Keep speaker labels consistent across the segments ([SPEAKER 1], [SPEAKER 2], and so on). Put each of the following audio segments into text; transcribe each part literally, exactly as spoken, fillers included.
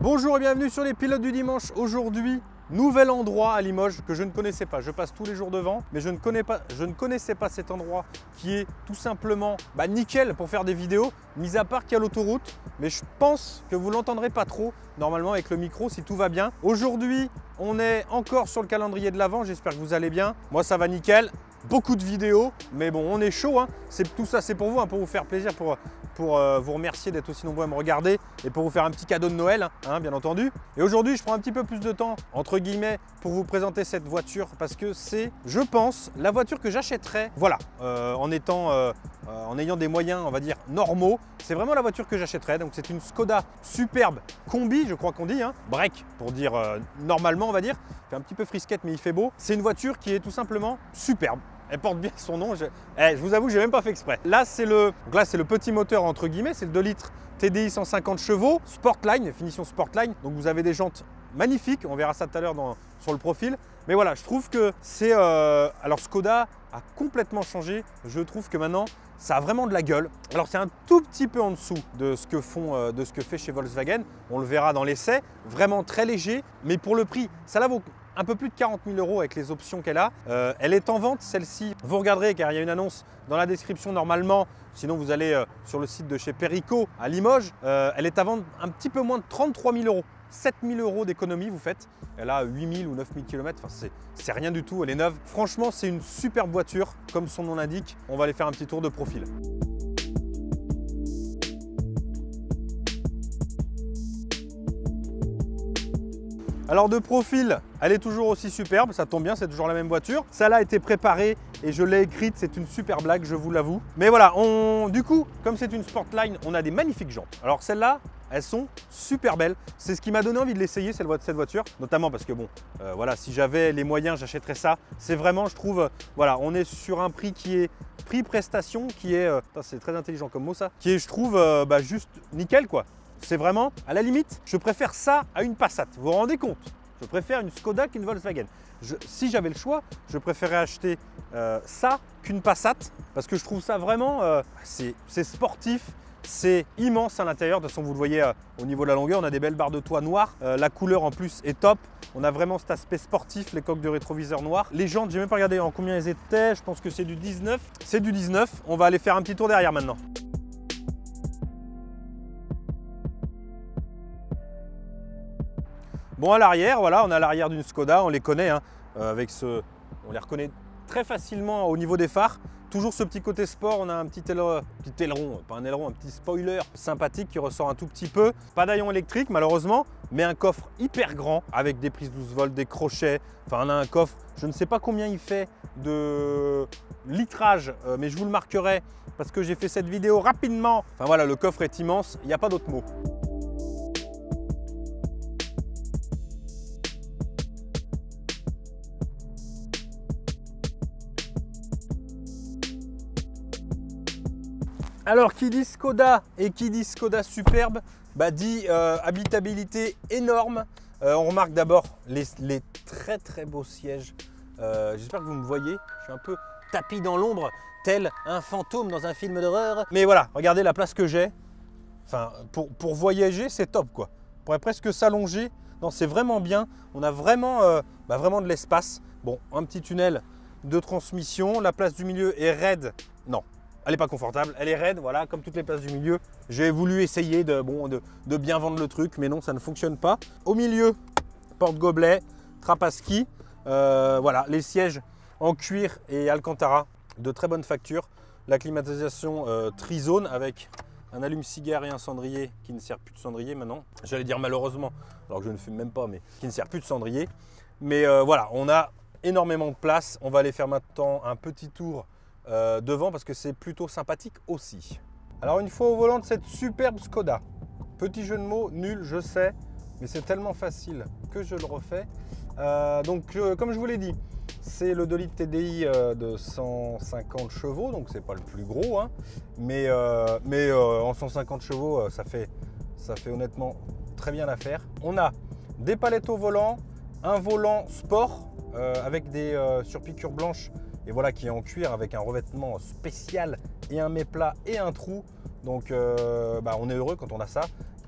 [SPEAKER 1] Bonjour et bienvenue sur les pilotes du dimanche. Aujourd'hui, nouvel endroit à Limoges que je ne connaissais pas. Je passe tous les jours devant, mais je ne, connais pas, je ne connaissais pas cet endroit qui est tout simplement bah, nickel pour faire des vidéos, mis à part qu'il y a l'autoroute. Mais je pense que vous ne l'entendrez pas trop, normalement avec le micro, si tout va bien. Aujourd'hui, on est encore sur le calendrier de l'Avent. J'espère que vous allez bien. Moi, ça va nickel. Beaucoup de vidéos, mais bon, on est chaud. Hein. Tout ça, c'est pour vous, hein, pour vous faire plaisir, pour, pour euh, vous remercier d'être aussi nombreux à me regarder et pour vous faire un petit cadeau de Noël, hein, bien entendu. Et aujourd'hui, je prends un petit peu plus de temps, entre guillemets, pour vous présenter cette voiture parce que c'est, je pense, la voiture que j'achèterais, voilà, euh, en étant, euh, euh, en ayant des moyens, on va dire, normaux. C'est vraiment la voiture que j'achèterais. Donc, c'est une Skoda Superbe Combi, je crois qu'on dit, hein, break, pour dire euh, normalement, on va dire. Il fait un petit peu frisquette, mais il fait beau. C'est une voiture qui est tout simplement superbe. Elle porte bien son nom. Je, eh, je vous avoue, je n'ai même pas fait exprès. Là, c'est le, là, c'est le petit moteur entre guillemets. C'est le deux litres T D I cent cinquante chevaux, Sportline, finition Sportline. Donc, vous avez des jantes magnifiques. On verra ça tout à l'heure sur le profil. Mais voilà, je trouve que c'est… Euh, alors, Skoda a complètement changé. Je trouve que maintenant, ça a vraiment de la gueule. Alors, c'est un tout petit peu en dessous de ce que font, euh, de ce que fait chez Volkswagen. On le verra dans l'essai. Vraiment très léger. Mais pour le prix, ça la vaut un peu plus de quarante mille euros avec les options qu'elle a. Euh, elle est en vente, celle-ci. Vous regarderez car il y a une annonce dans la description normalement. Sinon, vous allez euh, sur le site de chez Perico à Limoges. Euh, elle est à vendre un petit peu moins de trente-trois mille euros. sept mille euros d'économie, vous faites. Elle a huit mille ou neuf mille kilomètres. Enfin, c'est rien du tout. Elle est neuve. Franchement, c'est une superbe voiture. Comme son nom l'indique, on va aller faire un petit tour de profil. Alors de profil, elle est toujours aussi superbe, ça tombe bien, c'est toujours la même voiture. Ça là a été préparé et je l'ai écrite, c'est une super blague, je vous l'avoue. Mais voilà, on, du coup, comme c'est une Sportline, on a des magnifiques jantes. Alors celles-là, elles sont super belles. C'est ce qui m'a donné envie de l'essayer, cette voiture, notamment parce que bon, euh, voilà, si j'avais les moyens, j'achèterais ça. C'est vraiment, je trouve, euh, voilà, on est sur un prix qui est prix-prestation, qui est, euh, c'est très intelligent comme mot ça, qui est, je trouve, euh, bah, juste nickel quoi. C'est vraiment, à la limite, je préfère ça à une Passat. Vous vous rendez compte? Je préfère une Skoda qu'une Volkswagen. Je, si j'avais le choix, je préférerais acheter euh, ça qu'une Passat parce que je trouve ça vraiment, euh, c'est sportif, c'est immense à l'intérieur. De toute façon, vous le voyez euh, au niveau de la longueur, on a des belles barres de toit noires. Euh, la couleur en plus est top. On a vraiment cet aspect sportif, les coques de rétroviseur noires. Les jantes, j'ai même pas regardé en combien elles étaient. Je pense que c'est du dix-neuf. C'est du dix-neuf. On va aller faire un petit tour derrière maintenant. Bon, à l'arrière, voilà, on a l'arrière d'une Skoda, on les connaît, hein, euh, avec ce, on les reconnaît très facilement au niveau des phares. Toujours ce petit côté sport, on a un petit, aileron, petit aileron, pas un aileron, un petit spoiler sympathique qui ressort un tout petit peu. Pas d'aillon électrique malheureusement, mais un coffre hyper grand avec des prises douze volts, des crochets. Enfin, on a un coffre, je ne sais pas combien il fait de litrage, euh, mais je vous le marquerai parce que j'ai fait cette vidéo rapidement. Enfin voilà, le coffre est immense, il n'y a pas d'autre mot. Alors, qui dit Skoda et qui dit Skoda Superbe, bah, dit euh, habitabilité énorme. Euh, on remarque d'abord les, les très très beaux sièges. Euh, J'espère que vous me voyez. Je suis un peu tapi dans l'ombre, tel un fantôme dans un film d'horreur. Mais voilà, regardez la place que j'ai. Enfin, pour, pour voyager, c'est top quoi. On pourrait presque s'allonger. Non, c'est vraiment bien. On a vraiment, euh, bah, vraiment de l'espace. Bon, un petit tunnel de transmission. La place du milieu est raide. Non. Elle n'est pas confortable, elle est raide, voilà, comme toutes les places du milieu. J'ai voulu essayer de, bon, de, de bien vendre le truc, mais non, ça ne fonctionne pas. Au milieu, porte-gobelet, trappe à ski. Euh, voilà, les sièges en cuir et alcantara de très bonne facture. La climatisation euh, trizone avec un allume-cigare et un cendrier qui ne sert plus de cendrier maintenant. J'allais dire malheureusement, alors que je ne fume même pas, mais qui ne sert plus de cendrier. Mais euh, voilà, on a énormément de place. On va aller faire maintenant un petit tour Euh, devant parce que c'est plutôt sympathique aussi. Alors une fois au volant de cette superbe Skoda, petit jeu de mots nul je sais, mais c'est tellement facile que je le refais. Euh, donc euh, comme je vous l'ai dit, c'est le deux litres T D I euh, de cent cinquante chevaux, donc c'est pas le plus gros, hein, mais, euh, mais euh, en cent cinquante chevaux euh, ça, fait, ça fait honnêtement très bien l'affaire. On a des palettes au volant, un volant sport euh, avec des euh, surpiqûres blanches et voilà, qui est en cuir avec un revêtement spécial et un méplat et un trou. Donc euh, bah, on est heureux quand on a ça.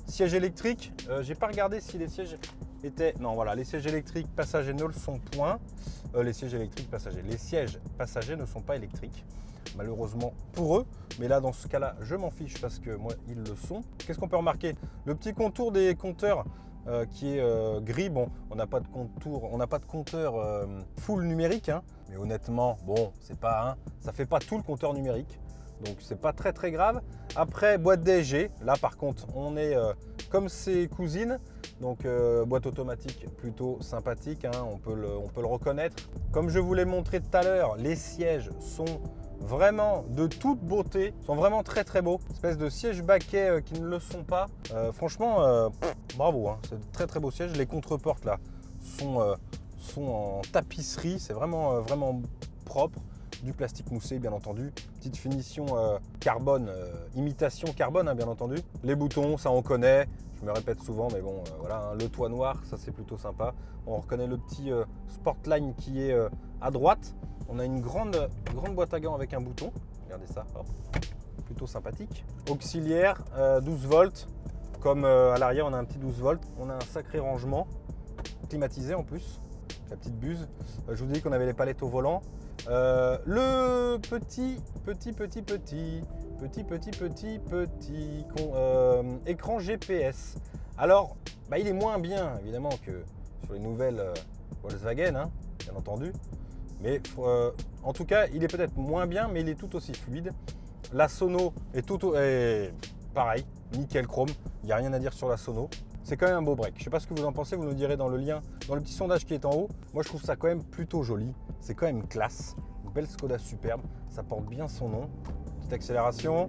[SPEAKER 1] Siège électrique, euh, j'ai pas regardé si les sièges étaient... Non, voilà, les sièges électriques passagers ne le sont point. Euh, les sièges électriques passagers. Les sièges passagers ne sont pas électriques, malheureusement pour eux. Mais là, dans ce cas-là, je m'en fiche parce que moi, ils le sont. Qu'est-ce qu'on peut remarquer? Le petit contour des compteurs euh, qui est euh, gris. Bon, on n'a pas de contour, on n'a pas de compteur euh, full numérique, hein. Mais honnêtement, bon, c'est pas, hein, ça fait pas tout le compteur numérique. Donc c'est pas très très grave. Après, boîte D S G, là par contre on est euh, comme ses cousines, donc euh, boîte automatique plutôt sympathique, hein, on, peut le, on peut le reconnaître. Comme je vous l'ai montré tout à l'heure, les sièges sont vraiment de toute beauté, sont vraiment très très beaux. Espèce de sièges baquets euh, qui ne le sont pas. Euh, franchement, euh, pff, bravo, hein, c'est de très très beaux sièges. Les contreportes là sont, euh, sont en tapisserie, c'est vraiment, euh, vraiment propre. Du plastique moussé bien entendu, petite finition euh, carbone, euh, imitation carbone hein, bien entendu. Les boutons, ça on connaît, je me répète souvent mais bon euh, voilà, hein, le toit noir, ça c'est plutôt sympa. On reconnaît le petit euh, Sportline qui est euh, à droite. On a une grande, grande boîte à gants avec un bouton, regardez ça, hop. Plutôt sympathique. Auxiliaire, euh, douze volts, comme euh, à l'arrière on a un petit douze volts, on a un sacré rangement, climatisé en plus, la petite buse. Euh, je vous dis qu'on avait les palettes au volant. Euh, le petit, petit, petit, petit, petit, petit, petit, petit con, euh, écran G P S. Alors, bah, il est moins bien évidemment que sur les nouvelles euh, Volkswagen, hein, bien entendu. Mais euh, en tout cas, il est peut-être moins bien, mais il est tout aussi fluide. La sono est tout est pareil, nickel chrome. Il n'y a rien à dire sur la sono. C'est quand même un beau break. Je ne sais pas ce que vous en pensez, vous nous direz dans le lien, dans le petit sondage qui est en haut. Moi, je trouve ça quand même plutôt joli. C'est quand même classe. Une belle Skoda superbe. Ça porte bien son nom. Petite accélération.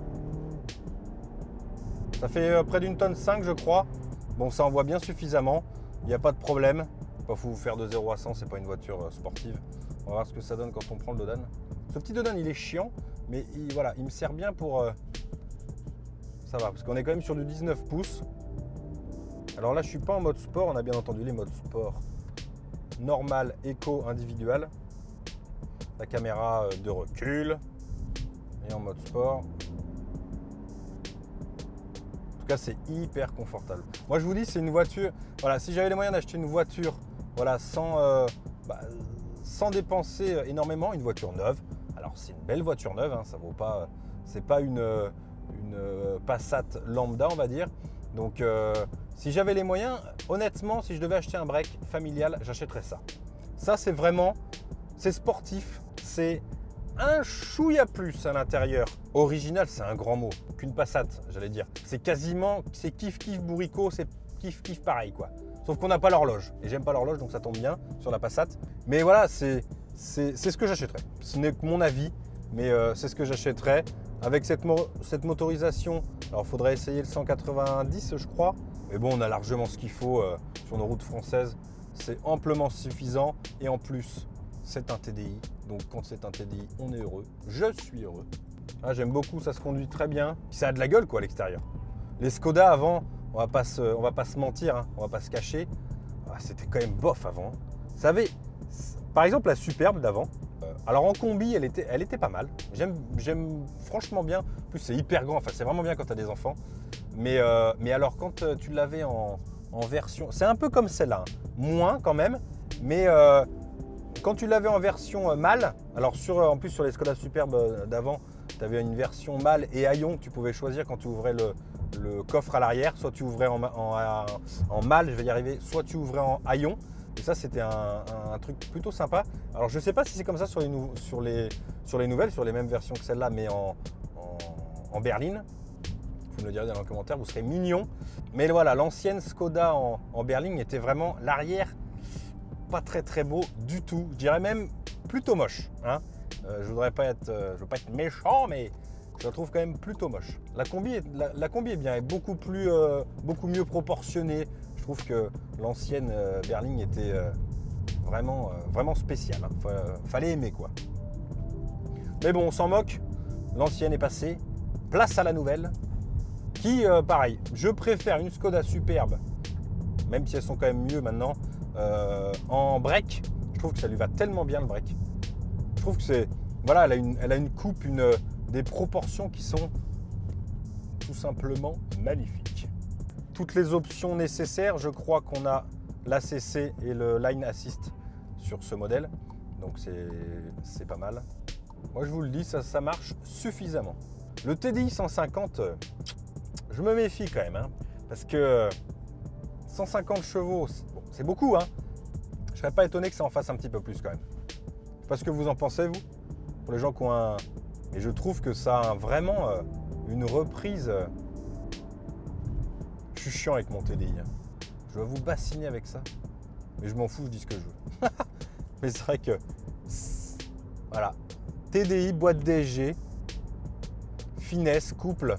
[SPEAKER 1] Ça fait près d'une tonne cinq, je crois. Bon, ça envoie bien suffisamment. Il n'y a pas de problème. Pas fou vous faire de zéro à cent, c'est pas une voiture sportive. On va voir ce que ça donne quand on prend le Dodan. Ce petit Dodan, il est chiant, mais il, voilà, il me sert bien pour... Euh... Ça va, parce qu'on est quand même sur du dix-neuf pouces. Alors là, je suis pas en mode sport, on a bien entendu les modes sport. Normal, éco, individuel. La caméra de recul. Et en mode sport. En tout cas, c'est hyper confortable. Moi, je vous dis, c'est une voiture... Voilà, si j'avais les moyens d'acheter une voiture voilà, sans, euh, bah, sans dépenser énormément, une voiture neuve. Alors, c'est une belle voiture neuve, hein, ça vaut pas... C'est pas une, une Passat lambda, on va dire. Donc, euh, si j'avais les moyens, honnêtement, si je devais acheter un break familial, j'achèterais ça. Ça, c'est vraiment, c'est sportif, c'est un chouïa plus à l'intérieur. Original, c'est un grand mot, qu'une Passat, j'allais dire. C'est quasiment, c'est kiff kiff bourricot, c'est kiff kiff pareil quoi. Sauf qu'on n'a pas l'horloge, et j'aime pas l'horloge, donc ça tombe bien sur la Passat. Mais voilà, c'est ce que j'achèterais. Ce n'est que mon avis, mais euh, c'est ce que j'achèterais. Avec cette, mo cette motorisation, alors il faudrait essayer le cent quatre-vingt-dix je crois. Mais bon, on a largement ce qu'il faut euh, sur nos routes françaises. C'est amplement suffisant. Et en plus, c'est un T D I. Donc quand c'est un T D I, on est heureux. Je suis heureux. Ah, j'aime beaucoup, ça se conduit très bien. Ça a de la gueule quoi à l'extérieur. Les Skoda avant, on va pas se, on va pas se mentir, hein, on va pas se cacher. Ah, c'était quand même bof avant. Vous savez, par exemple la Superbe d'avant. Euh, alors en combi, elle était, elle était pas mal. J'aime franchement bien. En plus, c'est hyper grand. Enfin, c'est vraiment bien quand tu as des enfants. Mais, euh, mais alors, quand euh, tu l'avais en, en version... C'est un peu comme celle-là. Hein. Moins quand même. Mais euh, quand tu l'avais en version euh, mâle, alors sur, en plus sur les Skoda Superbe euh, d'avant, tu avais une version mâle et haillon que tu pouvais choisir quand tu ouvrais le, le coffre à l'arrière. Soit tu ouvrais en, en, en mâle, je vais y arriver, soit tu ouvrais en haillon. Et ça, c'était un, un, un truc plutôt sympa. Alors, je ne sais pas si c'est comme ça sur les, nou sur, les, sur les nouvelles, sur les mêmes versions que celle-là, mais en, en, en berline. Vous me le direz dans les commentaires, vous serez mignons. Mais voilà, l'ancienne Skoda en, en berline était vraiment l'arrière pas très très beau du tout. Je dirais même plutôt moche. Hein. Euh, je ne voudrais pas être, euh, je veux pas être méchant, mais je la trouve quand même plutôt moche. La combi est, la, la combi est bien, est beaucoup, plus, euh, beaucoup mieux proportionnée. Je trouve que l'ancienne euh, berline était euh, vraiment, euh, vraiment spéciale. Hein. Fallait aimer quoi. Mais bon, on s'en moque. L'ancienne est passée. Place à la nouvelle. Qui, euh, pareil, je préfère une Skoda Superbe, même si elles sont quand même mieux maintenant, euh, en break. Je trouve que ça lui va tellement bien le break. Je trouve que c'est... Voilà, elle a une, elle a une coupe, une, des proportions qui sont tout simplement magnifiques. toutes les options nécessaires. Je crois qu'on a l'A C C et le Line Assist sur ce modèle. Donc c'est pas mal. Moi je vous le dis, ça, ça marche suffisamment. Le T D I cent cinquante, je me méfie quand même. Hein, parce que cent cinquante chevaux, c'est bon, beaucoup. Hein. Je ne serais pas étonné que ça en fasse un petit peu plus quand même. Je ne sais pas ce que vous en pensez, vous, pour les gens qui ont un... Mais je trouve que ça a vraiment euh, une reprise... Euh... Je suis chiant avec mon T D I. Hein. Je vais vous bassiner avec ça. Mais je m'en fous, je dis ce que je veux. Mais c'est vrai que... Voilà. T D I, boîte D S G, finesse, couple.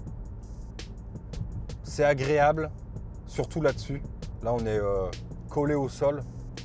[SPEAKER 1] C'est agréable, surtout là-dessus. Là, on est euh, collé au sol.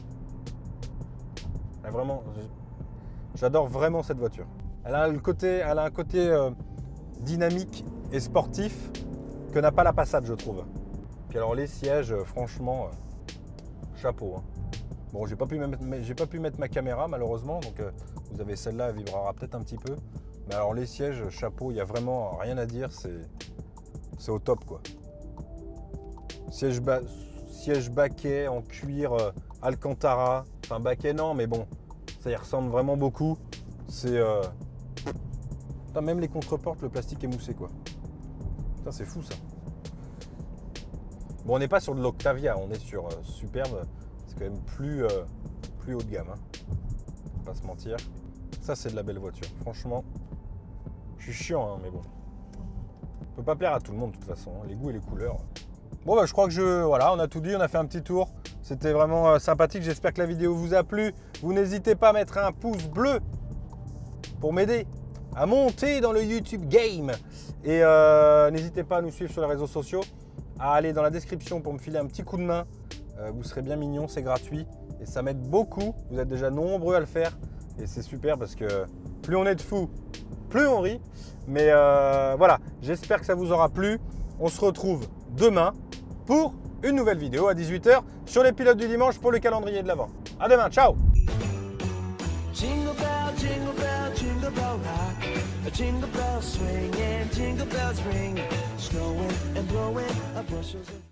[SPEAKER 1] Là, vraiment, j'adore vraiment cette voiture. Elle a, le côté, elle a un côté euh, dynamique et sportif que n'a pas la Passat, je trouve. Puis alors les sièges, euh, franchement, euh, chapeau. Hein. Bon, j'ai pas pu mettre, j'ai pas pu mettre ma caméra malheureusement, donc euh, vous avez celle-là, elle vibrera peut-être un petit peu. Mais alors les sièges, chapeau, il n'y a vraiment rien à dire, c'est au top quoi. Siège, ba siège baquet en cuir euh, Alcantara, enfin baquet non, mais bon, ça y ressemble vraiment beaucoup. C'est euh... même les contreportes, le plastique est moussé quoi. C'est fou ça. Bon, on n'est pas sur de l'Octavia, on est sur euh, Superbe. C'est quand même plus, euh, plus haut de gamme. Hein. On va pas se mentir. Ça, c'est de la belle voiture. Franchement, je suis chiant, hein, mais bon. On peut pas plaire à tout le monde de toute façon. Hein. Les goûts et les couleurs. Bon, bah, je crois que je... Voilà, on a tout dit. On a fait un petit tour. C'était vraiment euh, sympathique. J'espère que la vidéo vous a plu. Vous n'hésitez pas à mettre un pouce bleu pour m'aider à monter dans le YouTube game. Et euh, n'hésitez pas à nous suivre sur les réseaux sociaux, à aller dans la description pour me filer un petit coup de main. Euh, vous serez bien mignons, c'est gratuit et ça m'aide beaucoup. Vous êtes déjà nombreux à le faire et c'est super parce que plus on est de fous, plus on rit. Mais euh, voilà, j'espère que ça vous aura plu. On se retrouve demain pour une nouvelle vidéo à dix-huit heures sur les pilotes du dimanche pour le calendrier de l'Avent. À demain, ciao!
[SPEAKER 2] Jingle bell, jingle bell, jingle bell rock. A jingle bell swing and jingle bells ring. Snowing and blowing up bushels of